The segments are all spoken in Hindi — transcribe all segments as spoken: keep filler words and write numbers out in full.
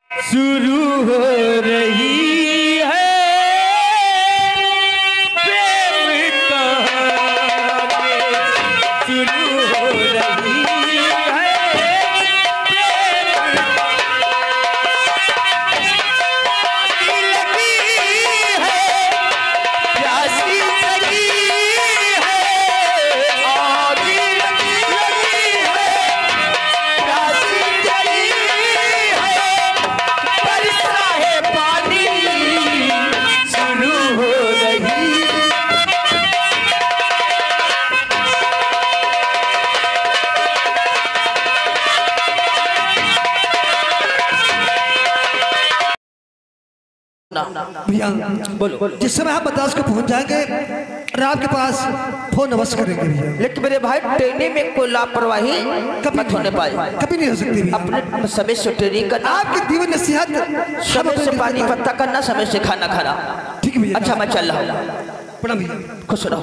शुरू हो रही है प्रेम कहानी, शुरू हो रही है प्रेम कहानी, लगी है प्यासी लगी है आग लगी है प्यासी लगी है बरसा है पानी शुरू हो रही। भैया बोलो बोलो। जिस समय आप मद्रास को पहुंच जाएंगे रात के पास फोन अवश्य करेंगे भैया। लेकिन मेरे भाई ट्रेनिंग में कोई लापरवाही कभी मत होने पाए, कभी नहीं हो सकती भैया। अपने समय से ट्रेनिंग करना, आपकी दीवन नसीहत समय से पानी पत्ता करना, समय से खाना खाना। ठीक है भैया। अच्छा मैं चल रहा हूँ, प्रणाम भैया। खुश रहो।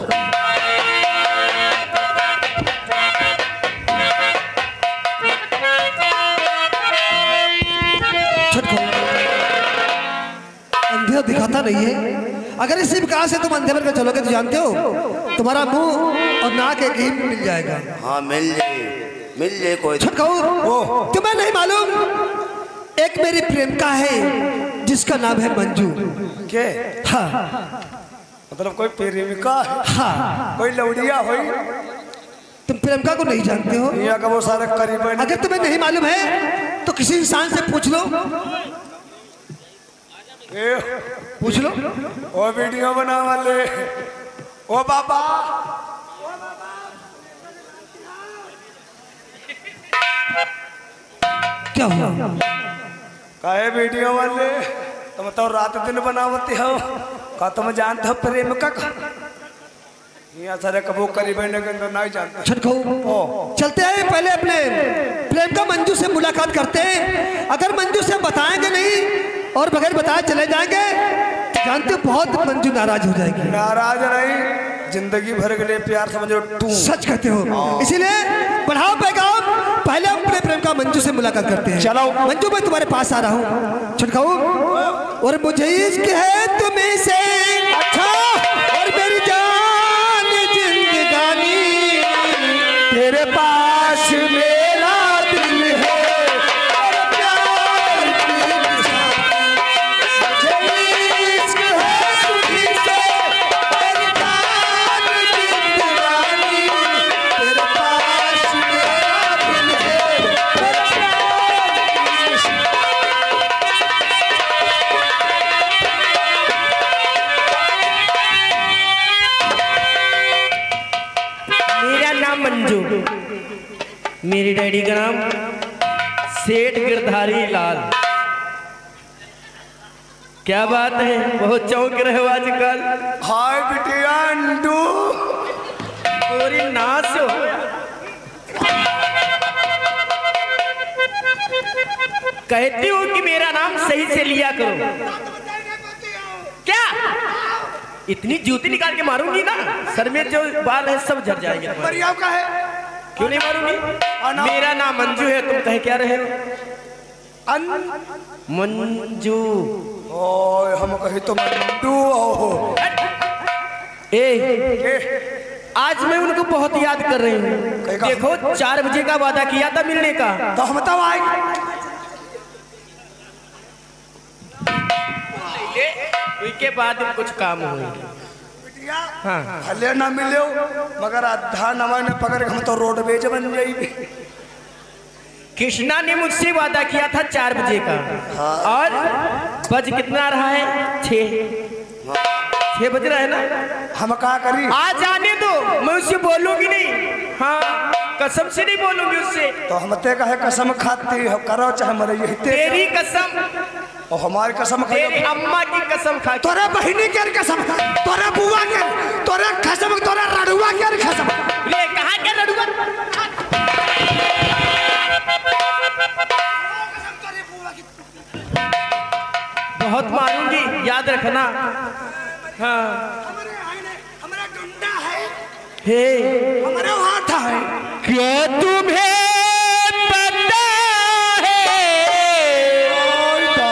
अंधेरा दिखाता नहीं है, अगर इसी विकास से तुम अंधे बनकर चलोगे तो जानते हो तुम्हारा मुंह और नाक एक ही मिल जाएगा। हाँ मिल जाए मिल जाए कोई छटकाऊ तुम्हें नहीं मालूम एक मेरी प्रेमिका है जिसका नाम है मंजू। के हाँ मतलब कोई प्रेमिका है, हाँ कोई लौड़िया हुई तुम प्रेमिका को नहीं जानते हो। दुनिया का वो सारे करीब अगर तुम्हें नहीं मालूम है तो किसी इंसान से पूछ लो, पूछ लो। वो वीडियो बना वाले ओ बाबा क्या हुआ? काहे वीडियो वाले तुम तो रात दिन बनावती हो का तुम जानते हो प्रेम का यहाँ सारे कबू करीब नहीं जानते। छटकाऊ चलते हैं पहले अपने प्रेम का मंजू से मुलाकात करते हैं। अगर मंजू से बताएंगे नहीं और बगैर बताए चले जाएंगे जानते हो बहुत मंजू नाराज हो जाएगी। नाराज नहीं, जिंदगी भर के लिए प्यार समझो तू सच कहते हो, इसीलिए बढ़ाओ पैगाम, पहले अपने प्रेम का मंजू से मुलाकात करते हैं। चलो मंजू मैं तुम्हारे पास आ रहा हूँ। छटकाऊ और मुझे इश्क है तुम्हें से अच्छा और मेरी जान जिंदगानी तेरे पास मेरा दिल है मंजू, मेरी डैडी का नाम सेठ गिरधारी लाल। क्या बात है, बहुत चौंक रहे हो आजकल। हाय बिटिया अंडू पूरी नाच हो। कहती हूँ कि मेरा नाम सही से लिया करो। क्या इतनी जूती निकाल के मारूंगी ना, सर में जो बाल है सब झड़ जाएंगे। परियाव का है क्यों नहीं मारूंगी? मेरा नाम मंजू है, तुम कह क्या रहे हो? अन मंजू। ओए हम कहे तो मंडू हो। ए, ए आज मैं उनको बहुत याद कर रही हूँ। देखो चार बजे का वादा किया था मिलने का, तो हम बताओ आए उसके बाद कुछ काम हुए। हाँ हले ना मिले मगर आधा नवा ने पकड़ हम तो रोडवेज बन जाएगी। कृष्णा ने मुझसे वादा किया था चार बजे का, हाँ। और बज कितना रहा है? छह छह बज रहा है ना। हम क्या करी? आ जाने दो, मैं उससे बोलूंगी नहीं। हाँ कसम से नहीं बोलूंगी उससे। तो हम ते कहे कसम खाती हो करो चाहे मरे यही तेरी कसम और हमारी कसम तेरी अम्मा की कसम खा, तोरा बहिनी के कसम, तोरा बुआ के, तोरा कसम, तोरा रड़ुआ के कसम। ले कहाँ के रड़ुआ? बहुत मारूंगी, याद रखना। हाँ हमारा डंडा है, हे हमारे हाथ है। क्या तुम्हें पता है?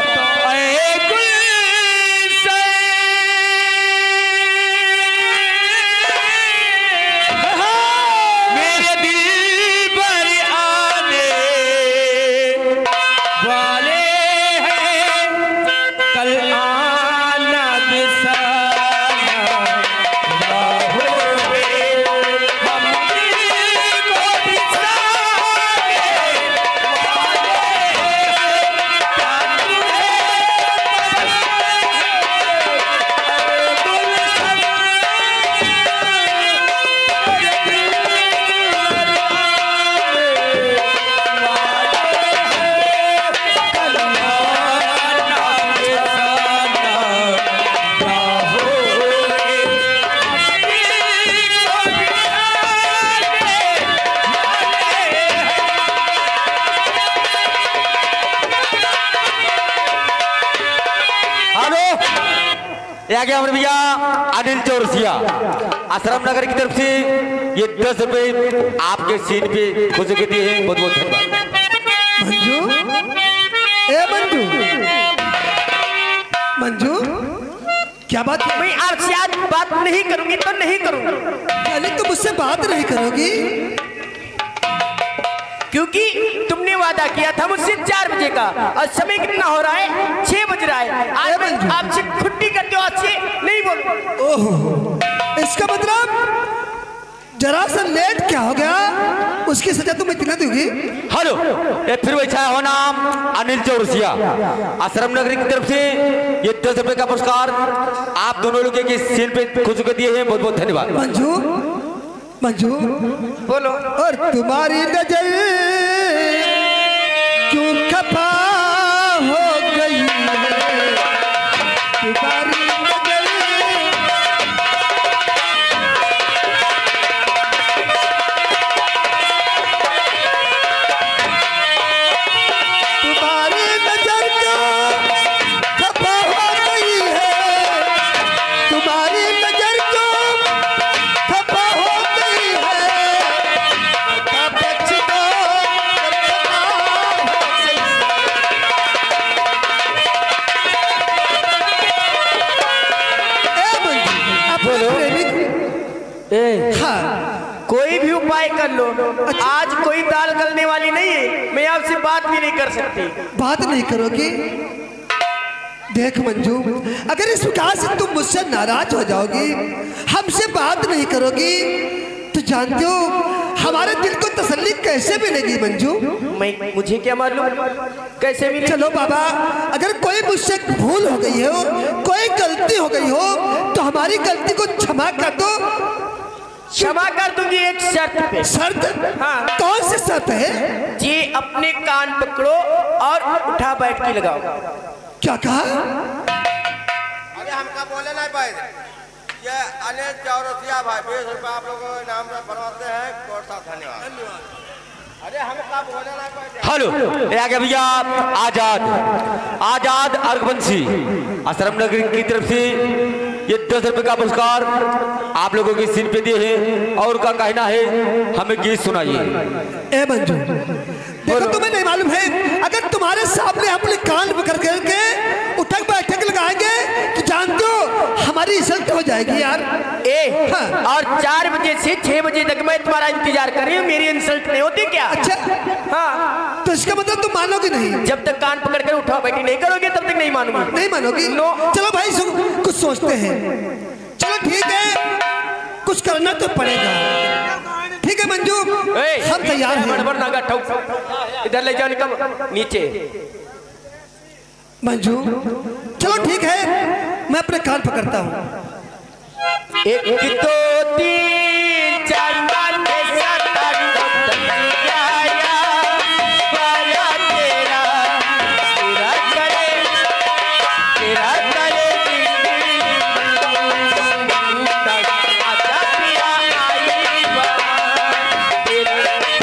ये आ गया हमारे भैया अनिल चौरसिया आश्रम नगर की तरफ से ये दस रुपए आपके सीन पे खुश के दिए हैं। बहुत बहुत धन्यवाद। मंजू, ए मंजू, मंजू, क्या बात? मैं आपसे आज बात नहीं करूंगी तो नहीं करूंगी। पहले तुम मुझसे बात नहीं करोगी क्योंकि तुमने वादा किया था मुझसे चार बजे का और समय कितना हो रहा है? छह बज रहा है। आज मैं आपसे छुट्टी करते हो, आज से नहीं बोलूं। ओह, इसका मतलब जरा सा लेट क्या हो गया, उसकी सजा तुम इतना दोगी? हेलो, ये फिर वही छाया हो नाम अनिल चौरसिया आश्रम नगरी की तरफ से ये दस रुपए का पुरस्कार आप दोनों लोग के सीन पे खुश कर दिए हैं। बहुत बहुत धन्यवाद। मंजू, मंजू, बोलो। और तुम्हारी नजर क्यों खफा हो गई है? तुम्हारी नजर तुम्हारी नजर क्यों खफा हो गई है? तुम्हारी नजर क्यों खफा हो गई है? ए, हाँ, कोई भी उपाय कर लो, आज कोई दाल गलने वाली नहीं है। मैं आपसे बात भी नहीं कर सकती। बात नहीं करोगी? देख मंजू, अगर इस प्रकार से तुम मुझसे नाराज हो जाओगी, हमसे बात नहीं करोगी, तो जानते हो हमारे दिल को तसल्ली कैसे मिलेगी मंजू? मैं मुझे क्या मालूम कैसे मिले? चलो बाबा, अगर कोई मुझसे भूल हो गई हो, कोई गलती हो गई हो, तो हमारी गलती को क्षमा कर दो। क्षमा कर दूंगी एक शर्त पे। शर्त? हाँ। कौन सी शर्त है? जी अपने कान पकड़ो और उठा बैठ के लगाओ। क्या कहा? अरे हमका बोले नहीं भाई, ये अनिल चौरसिया भाई बीस रुपये आप लोगों के नाम से बनवाते हैं। बहुत सा धन्यवाद। अरे हमका बोले नहीं भाई। हेलो, ये आ गया भैया आजाद आजाद अर्गवंशी आश्रम नगरी की तरफ से ये दस रुपए का पुरस्कार आप लोगों की सीन पे दिए हैं और का कहना है हमें गीत सुनाइए। ए मंजू, देखो तुम्हें नहीं मालूम है, अगर तुम्हारे सामने अपने कान पकड़ करके उठक बैठक लगाएंगे तो जानते हो हमारी इज्जत हो जाएगी यार। ए, हाँ। और चार बजे से छह बजे तक मैं तुम्हारा इंतजार कर रही हूँ, मेरी इंसल्ट नहीं होती क्या? अच्छा, हाँ। तो इसका मतलब तुम मानोगे नहीं? जब तक कान पकड़ कर उठा बैठी नहीं करोगे तब तक नहीं मानूंगी। नहीं मानोगी? नो। चलो भाई सु, कुछ सोचते हैं। चलो ठीक है, कुछ करना तो पड़ेगा। ठीक है मंजू, ए, हम तैयार हैं। बड़बड़ ना कर, ठोक। इधर ले जाओ, निकल नीचे। मंजू, चलो ठीक है, मैं अपने कान पकड़ता हूँ। एक दो तीन चार पाँच छः सात आठ नौ दस ग्यारह बारह तेरह तेरा करे तेरा करे आजा पिया आई बा तेरा।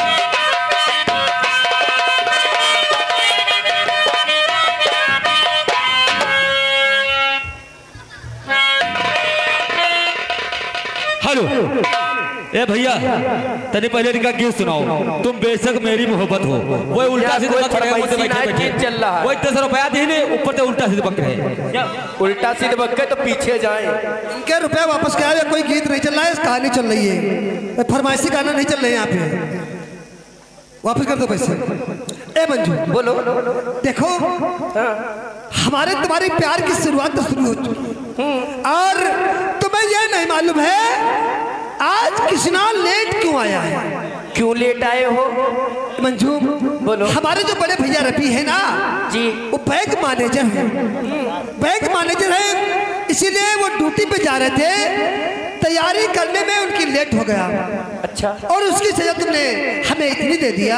हेलो, ए भैया तने पहले इनका गीत सुनाओ। तुम बेशक मेरी मोहब्बत हो, वो उल्टा सीधा कोई मत खड़े मुझसे फरमाइशी बैठे ना, बैठे गीत चल रहा है। वो इतने सौ रुपया दी नहीं, ऊपर से उल्टा सीधा बक रहे। उल्टा सीधे बक्के तो पीछे जाए। इनके रुपया वापस क्या है? कोई गीत नहीं चल रहा है, कहानी चल रही है, फरमाइशी गाना नहीं चल रहे हैं यहाँ पे। वापस कर दो पैसे। ए मंजू, बोलो। देखो हमारे तुम्हारे प्यार की शुरुआत तो शुरू हो चुकी है और तुम्हें यह नहीं मालूम है आज कृष्णा लेट क्यों आया है? क्यों लेट आए हो? मंजू बोलो। हमारे जो बड़े भैया रफी है ना जी, वो बैंक मैनेजर है, बैंक मैनेजर है, इसीलिए वो ड्यूटी पे जा रहे थे, तैयारी करने में उनकी लेट हो गया। अच्छा। और उसकी सजा तुमने हमें इतनी दे दिया।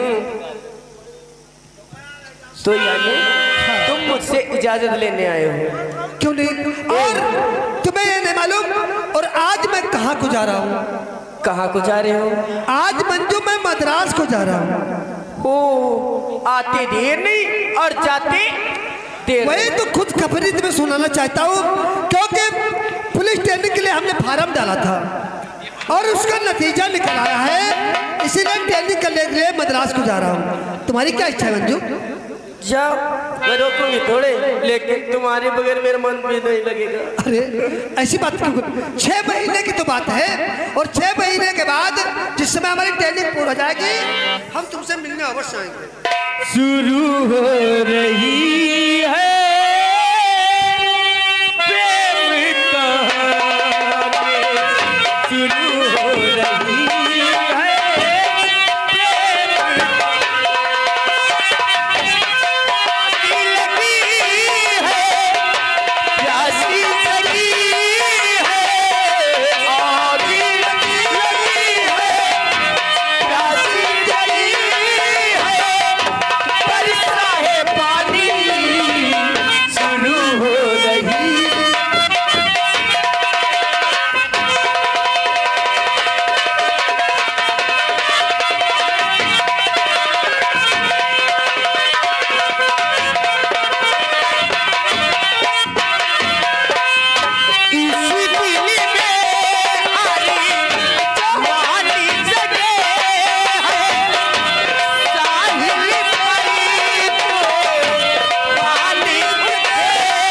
तो यानी तुम मुझसे इजाजत लेने आए हो? क्यों नहीं? और तुम्हें ये नहीं मालूम और आज मैं कहाँ को जा रहा हूँ? कहाँ को जा रहे हो? आज मंजू मैं मद्रास को जा रहा हूँ। ओ, आते देर नहीं और जाते देर वही तो खुद खबरी तुम्हें सुनाना चाहता हूँ, क्योंकि पुलिस ट्रेनिंग के लिए हमने फार्म डाला था और उसका नतीजा निकल आया है, इसीलिए ट्रेनिंग करने के लिए मद्रास को जा रहा हूँ। तुम्हारी क्या इच्छा है मंजू? जाओ, मैं रोकूंगी थोड़े, लेकिन तुम्हारे बगैर मेरा मन भी नहीं लगेगा। अरे ऐसी बात क्यों? छह महीने की तो बात है, और छह महीने के बाद जिस समय हमारी ट्रेनिंग पूरी हो जाएगी हम तुमसे मिलने अवश्य आएंगे। शुरू हो रही है प्रेम कहानी, शुरू हो रही है प्रेम कहानी, लगी है प्यासी लगी है, आग लगी है प्यासी लगी है, बरसा है पानी, शुरू हो रही। इसी दिल में आई जवानी जगे है, साहिल परी को पानी जगे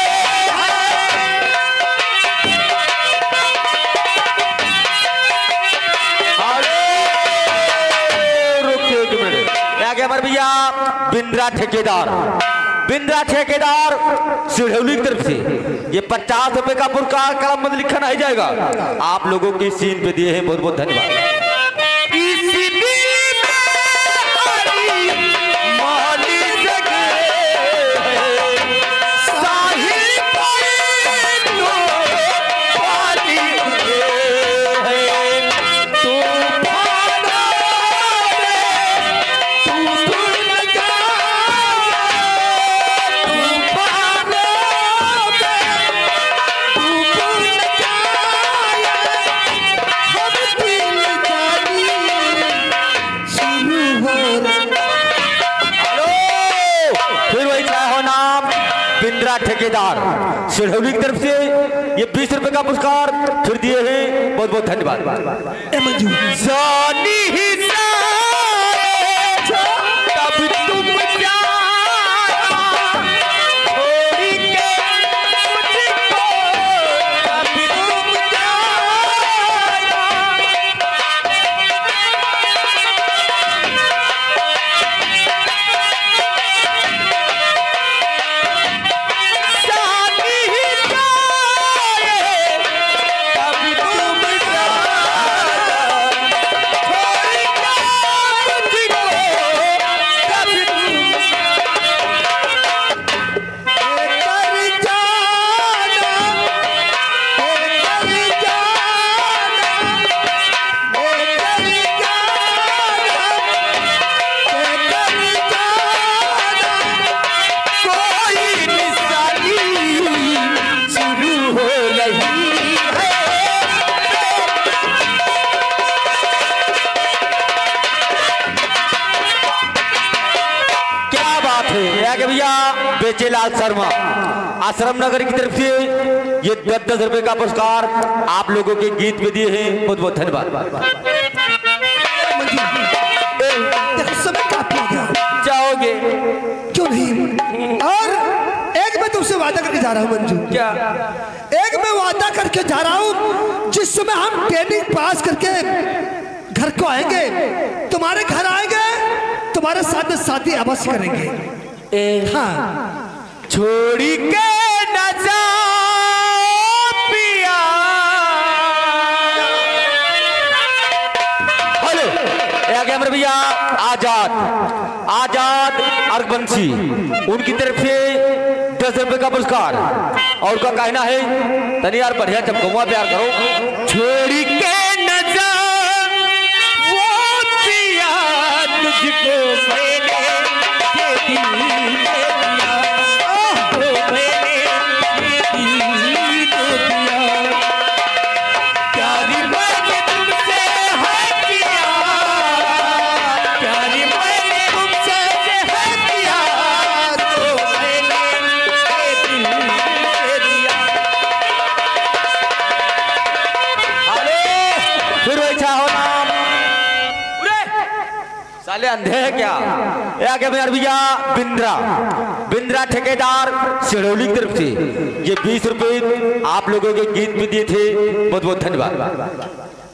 अरे रुकिए एक मिनट, यहाँ के हमारे भैया बिंद्रा ठेकेदार, बिंद्रा ठेकेदार सिरहौली की तरफ से ये पचास रुपए का पुरस्कार कलम बंद लिखा नहीं जाएगा, आप लोगों की सीन पे दिए हैं, बहुत बहुत धन्यवाद। इसी दिल में आई माली जगे है, साहिल परी को पानी जगे है, तूफानों में तू भूल जा, तूफानों में तू भूल जा, हम दिल जानी शुरू हो रहा। हेलो, फिर वही क्या हो नाम, बिंद्रा ठेकेदार सिरहौली की तरफ से ये बीस रुपए का पुरस्कार फिर दिए हैं, बहुत बहुत धन्यवाद। ए मंजू, जानी ही जाए तब तुम जाना, छोड़ के मुझको तब तुम जाना, जानी ही जाए तब तुम जाना, के भैया बेचेलाल शर्मा आश्रम नगर की तरफ से ये दस दस रुपए का पुरस्कार आप लोगों के गीत में दिए हैं, बहुत बहुत धन्यवाद। समय काफी हो गया, जाओगे क्यों नहीं? और एक मैं तुमसे वादा करके जा रहा हूँ मंजू, क्या? एक मैं वादा करके जा रहा हूँ, जिस समय हम ट्रेनिंग पास करके घर को आएंगे, तुम्हारे घर आएंगे, तुम्हारे साथ में शादी अवश्य करेंगे। ए, हाँ, छोड़ी के न जाओ पिया। हेलो, ये आगे हमारे भैया आजाद आजाद अर्गबंसी उनकी तरफ से दस रुपए का पुरस्कार, और उनका कहना है तनी यार बढ़िया चमकौआ प्यार करो। छोड़ी के न जाओ वो पिया, तुझको मैंने ये दिल दे दिया, ओ मैंने ये दिल दे दिया, प्यारी मैंने तुमसे है किया, प्यारी मैंने तुमसे है किया, तो मैंने साले अंधे है क्या? ये आगे में भैया बिंद्रा बिंद्रा ठेकेदार सिरौली की तरफ से ये बीस रुपए आप लोगों के गीत भी दिए थे, बहुत बहुत धन्यवाद।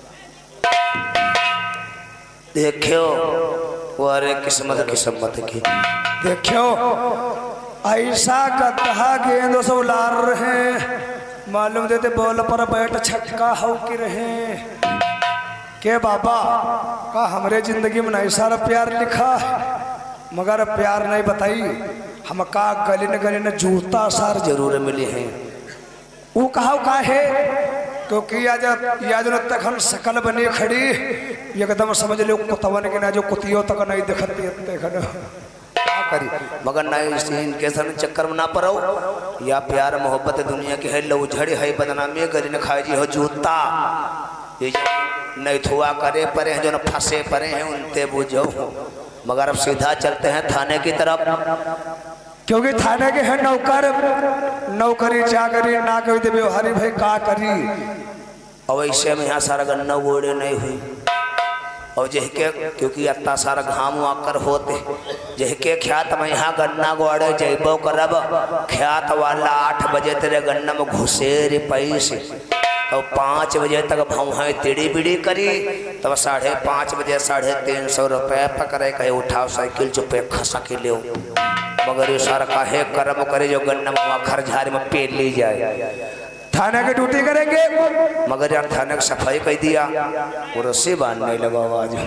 देखियो वो अरे किस्मत किस्मत की देखियो ऐसा कहा गेंदों से उलार रहे, मालूम देते बॉल पर बैठ छक्का हो की रहे के बाबा का हमरे जिंदगी में नहीं सारा प्यार लिखा मगर प्यार नहीं बताई हम का गली न गली न जूता सार जरूर मिले हैं। वो कहा का है क्योंकि आज आज तक हम शकल बनी खड़ी एकदम समझ लो कुतवन के ना जो कुतियों तक नहीं दिखती देखना करी मगर नहीं इनके सन चक्कर में ना पड़ो या प्यार मोहब्बत दुनिया की है लो झड़ी है बदनामी गली न खाए जी हो जूता ये नहीं थुआ करे परे हैं जो न फंसे परे हैं उनते बुझो मगर अब सीधा चलते हैं थाने की तरफ क्योंकि थाने के है नौकर नौकरी चाकरी ना करी दे व्यवहारी भाई का करी और ऐसे में यहाँ सारा गन्ना गोड़े नहीं हुई और जह के क्योंकि इतना सारा घाम आकर होते जह के ख्यात में यहाँ गन्ना गोड़े जैबो करब ख्यात वाला आठ बजे तेरे गन्ना में घुसे रे पैसे तो पाँच बजे तक भौहें तिड़ी बिड़ी करी तब साढ़े पाँच बजे साढ़े तीन सौ रुपये पकड़े कहे उठाओ साइकिल चुपे खसा के ले मगर ये सारा काहे कर्म करे जो गन्ना में खरझार में पेल ली जाए। थाने की ड्यूटी करेंगे मगर यार थाने की सफाई कर दिया वो रस्सी बांधने लगा आवाज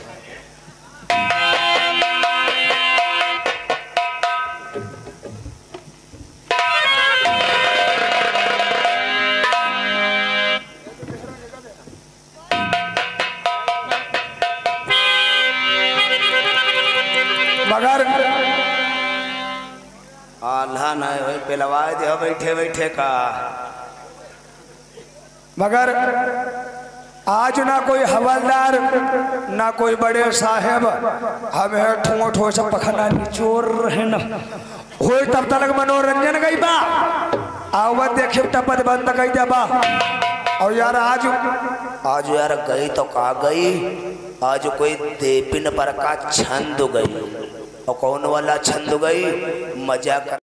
मगर आल्हा नहीं हो पिलवाए दे बैठे बैठे का मगर आज ना कोई हवलदार ना कोई बड़े साहेब हमें ठो ठो सब पखना निचोर रहे न हो तब तक मनोरंजन गई बा आवत देखे टपत बंद गई दे बा और यार आज आज यार गई तो का गई आज कोई देपिन पर का छंद गई और कौन वाला छंद गई मजा कर